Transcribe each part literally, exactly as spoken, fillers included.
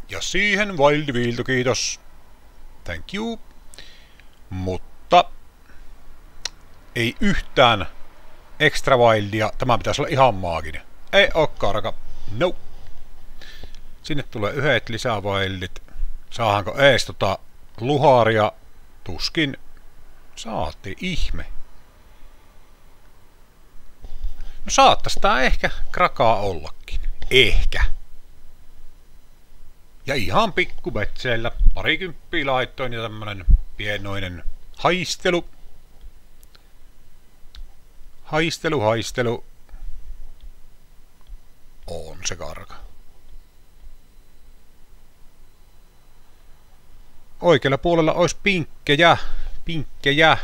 Ja siihen Wild Viilto, kiitos. Thank you. Mutta ei yhtään extra wildia. Tämä pitäisi olla ihan maaginen. Ei oo karka. No. Sinne tulee yhdet lisää wildit. Saahanko ees tota luharia? Tuskin. Saatti ihme. No saattais tää ehkä krakaa ollakin. Ehkä. Ja ihan pikku betseillä. Parikymppiä laittoin ja tämmönen pienoinen haistelu. Haistelu, haistelu. On se karka. Oikealla puolella olisi pinkkejä. Pinkkejä.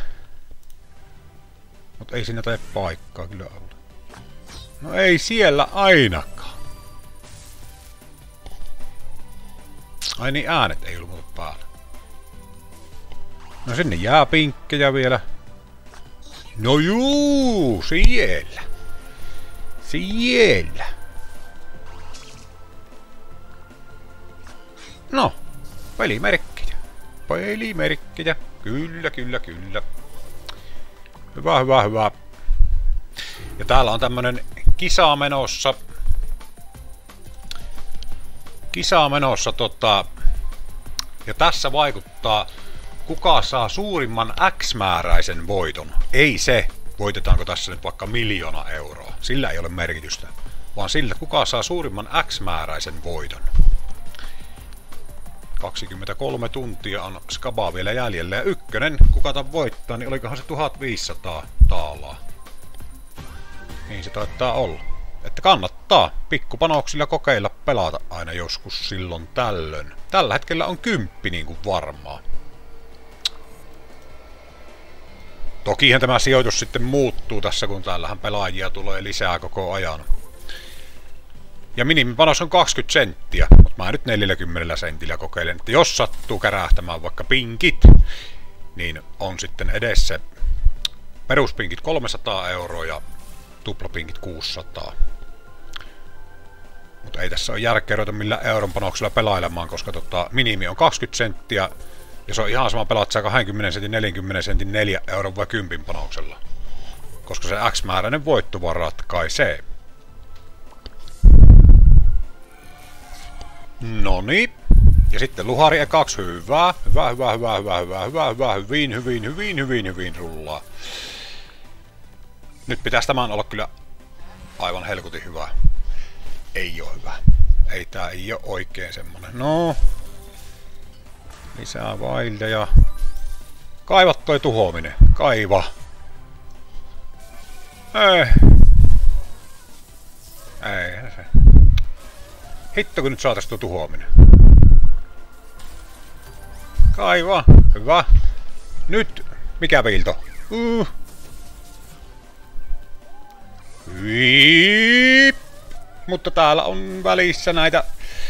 Mut ei siinä tee paikkaa kyllä olla. No ei siellä ainakaan. Ai niin, äänet ei ollut muuta päällä. No sinne jää pinkkejä vielä. No juu, siellä. Siellä. No, pelimerkkejä. Pelimerkkejä. Kyllä, kyllä, kyllä. Hyvä, hyvä, hyvä. Ja täällä on tämmönen kisa menossa. Kisa menossa tota. Ja tässä vaikuttaa, kuka saa suurimman X-määräisen voiton. Ei se, voitetaanko tässä nyt vaikka miljoona euroa. Sillä ei ole merkitystä. Vaan sillä, kuka saa suurimman X-määräisen voiton. kaksikymmentäkolme tuntia on skabaa vielä jäljellä. Ja ykkönen, kuka tämän voittaa, niin olikohan se tuhatviisisataa taalaa. Niin se taitaa olla. Että kannattaa pikkupanoksilla kokeilla pelata aina joskus silloin tällöin. Tällä hetkellä on kymppi niin kuin varmaa. Tokihan tämä sijoitus sitten muuttuu tässä, kun täällähän pelaajia tulee lisää koko ajan. Ja minimipanos on kaksikymmentä senttiä, mutta mä nyt neljäkymmentä sentillä kokeilen, että jos sattuu kärähtämään vaikka pinkit, niin on sitten edessä peruspinkit kolmesataa euroa ja tuplapinkit kuusisataa. Mutta ei tässä ole järkeä ruveta millään euron panoksella pelailemaan, koska tota, minimi on kaksikymmentä senttiä. Ja se on ihan sama pelaat sä kaksikymmentä sentin, neljäkymmentä sentin, neljä euron vai kymmenen panoksella. Koska se X-määräinen voitto vaan ratkaisee. Noniin. Ja sitten luhari ekaksi hyvää. Hyvä, hyvä, hyvä, hyvä, hyvä, hyvä, hyvä, hyvin, hyvin, hyvin, hyvin, hyvin rullaa. Nyt pitäisi tämän olla kyllä aivan helkutin hyvä. Ei oo hyvä. Ei tää ei oo oikein semmonen. No. Lisää wildeja. Kaiva toi tuhoaminen. Kaiva. Ei. Ei se. Hitto kun nyt saatais tuo tuhoaminen. Kaiva. Hyvä. Nyt. Mikä viilto? Uh. Viip. Mutta täällä on välissä näitä.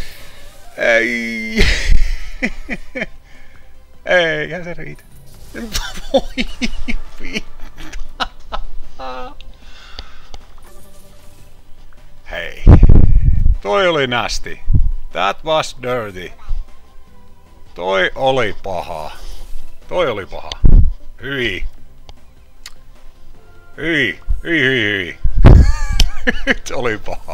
Ei. Eihän se riitä. Voi vittu. Hei. Toi oli nasty. That was dirty. Toi oli paha. Toi oli paha. Hyi. Hyi. Hyi, hyi, hyi. Nyt oli paha.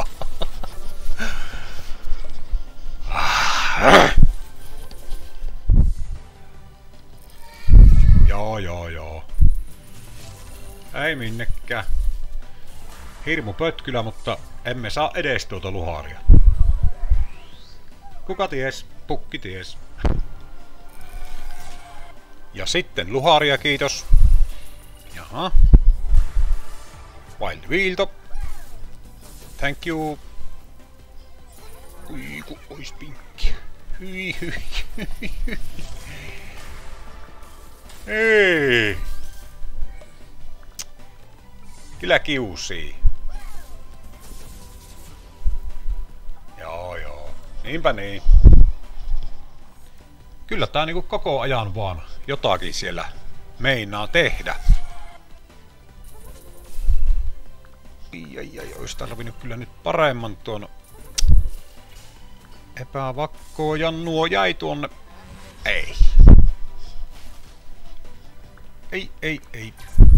Joo, joo, joo. Ei minnekään. Hirmu pötkylä, mutta emme saa edes tuota luharia. Kuka ties? Pukki ties. Ja sitten luharia, kiitos. Jaha. Wild Viilto. Thank you. Ui, ku ois pinkki. Hyi, hyi, hyi, hyi. Ei. Kyllä kiusii. Joo, joo. Niinpä niin. Kyllä tää niinku koko ajan vaan jotakin siellä meinaa tehdä. Ai ai ai, ois tarvinnut kyllä nyt paremman tuon Epävakkoa Jannuo jäi tuonne. Ei. Ei, ei, ei.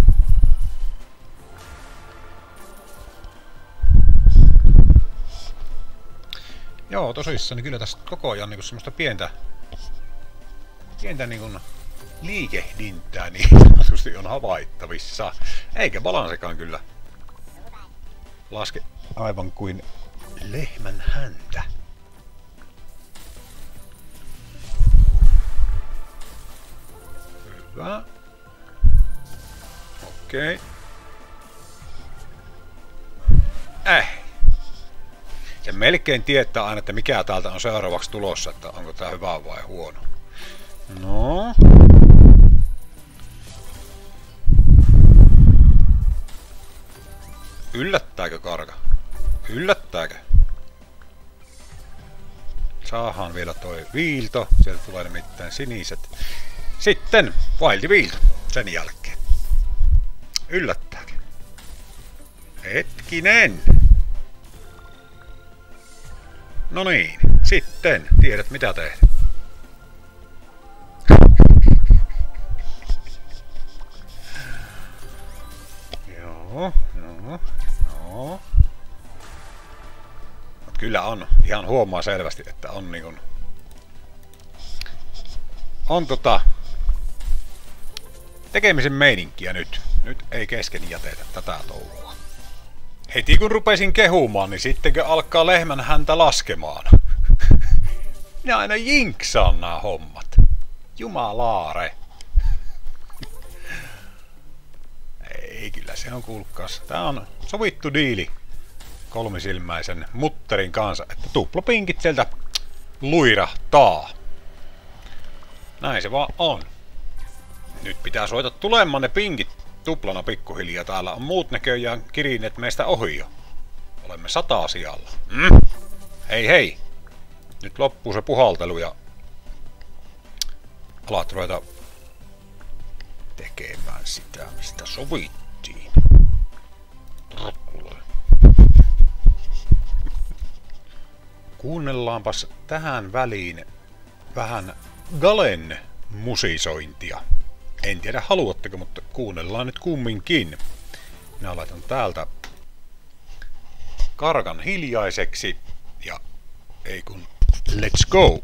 Joo, tosissaan, niin kyllä tässä koko ajan niin semmoista pientä, pientä niin kuin liikehdintää niin sanotusti on havaittavissa. Eikä balansekaan kyllä laske aivan kuin lehmän häntä. Hyvä. Okei. Äh. Se melkein tietää aina, että mikä täältä on seuraavaksi tulossa, että onko tää hyvä vai huono. No. Yllättääkö karka? Yllättääkö? Saahan vielä toi viilto. Sieltä tulee nimittäin siniset. Sitten vailti viilto sen jälkeen. Yllättääkö? Hetkinen. No niin, sitten tiedät mitä tehdä. Joo, joo, joo. Mut kyllä on, ihan huomaa selvästi, että on niinkun... On tota... tekemisen meininkiä nyt. Nyt ei kesken jätetä tätä touhua. Heti kun rupesin kehumaan, niin sittenkö alkaa lehmän häntä laskemaan. Minä aina jinksaan nää hommat. Jumalaare. Ei, kyllä se on kuulkaas. Tää on sovittu diili kolmisilmäisen mutterin kanssa, että tuplapinkit sieltä luirahtaa. Näin se vaan on. Nyt pitää soita tulemaan ne pinkit tuplana pikkuhiljaa. Täällä on muut näköjään kirineet meistä ohi jo. Olemme sata sijalla. Mm. Hei hei! Nyt loppuu se puhaltelu ja alat ruveta tekemään sitä, mistä sovittiin. Kuunnellaanpas tähän väliin vähän Galen musisointia. En tiedä haluatteko, mutta kuunnellaan nyt kumminkin. Minä laitan täältä karkan hiljaiseksi ja ei kun let's go!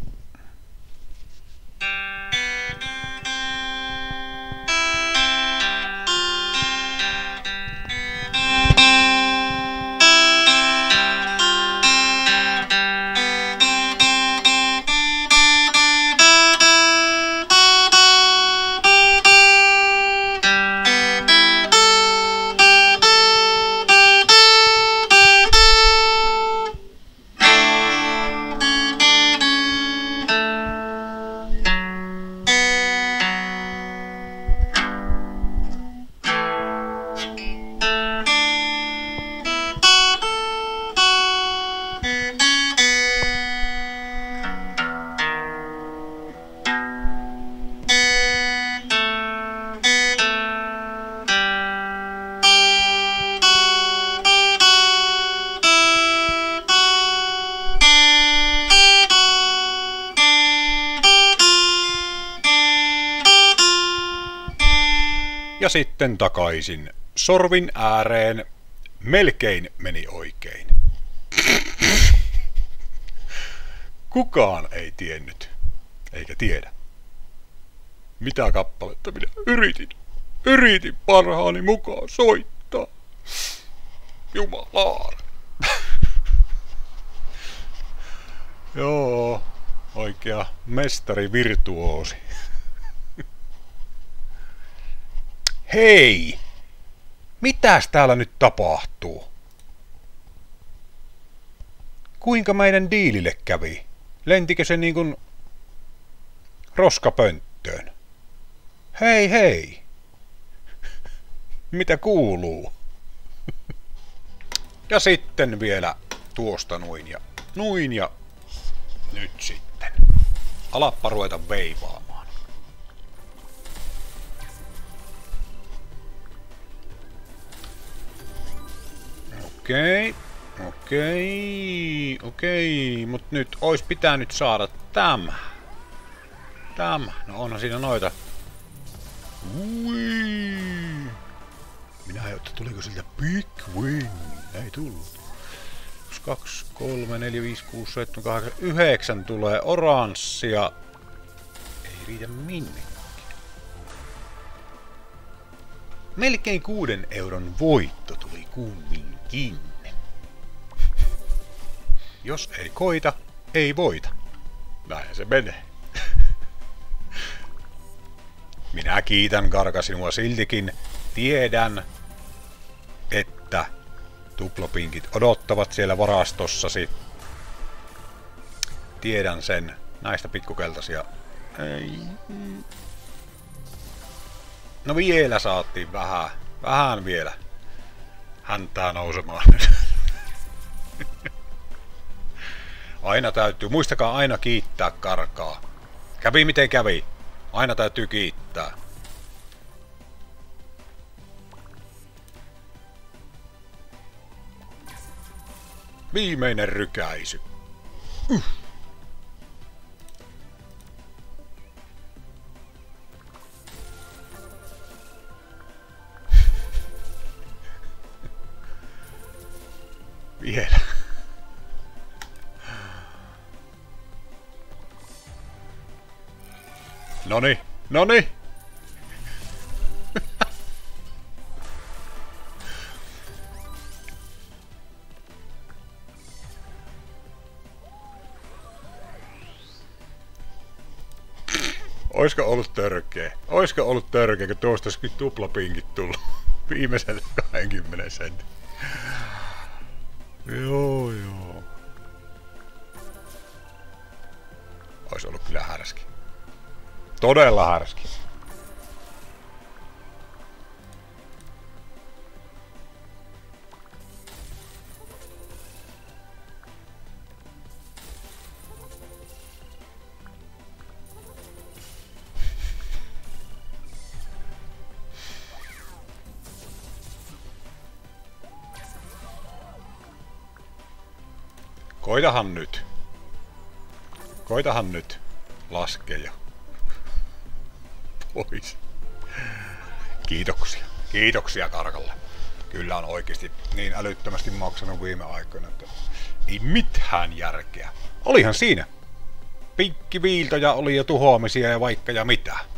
Ja sitten takaisin sorvin ääreen. Melkein meni oikein. Kukaan ei tiennyt, eikä tiedä, mitä kappaletta minä yritin. Yritin parhaani mukaan soittaa. Jumalaare. Joo, oikea mestari virtuoosi. Hei! Mitäs täällä nyt tapahtuu? Kuinka meidän diilille kävi? Lentikö se niin kuin roskapönttöön? Hei hei! Mitä kuuluu? Ja sitten vielä tuosta noin ja noin ja nyt sitten. Alappa ruveta veivaamaan. Okei. Okei, okei, mut nyt ois pitänyt saada tämä. Tämä. No onhan siinä noita. Ui. Minä ajattelin, että tuliko siltä Big Wing. Ei tullut. yksi, kaksi, kolme, neljä, viisi, kuusi, seitsemän, kahdeksan, yhdeksän tulee oranssia. Ei riitä minnekään. Melkein kuuden euron voitto tuli kumminkin. Jos ei koita, ei voita. Näin se menee. Minä kiitän Garga sinua siltikin. Tiedän, että tuplapinkit odottavat siellä varastossasi. Tiedän sen. Näistä pikkukeltaisia. Ei. No vielä saatiin vähän. Vähän vielä. Häntää nousemaan. Aina täytyy. Muistakaa aina kiittää Gargaa. Kävi miten kävi. Aina täytyy kiittää. Viimeinen rykäisy. Uh. Vielä. Noni, noni. Oisko ollut törkeä? Oisko ollut törkeä, kun tuosta olisikin tuplapinkit tullut viimeiselle kaksikymmentä sentin? Joo, joo. Ois ollut kyllä härski. Todella härski. Koitahan nyt. Koitahan nyt laskea jo. Pois. Kiitoksia. Kiitoksia Gargalle. Kyllä on oikeesti niin älyttömästi maksanut viime aikoina, että ei mitään järkeä. Olihan siinä. Pinkkiviiltoja oli ja tuhoamisia ja vaikka ja mitä.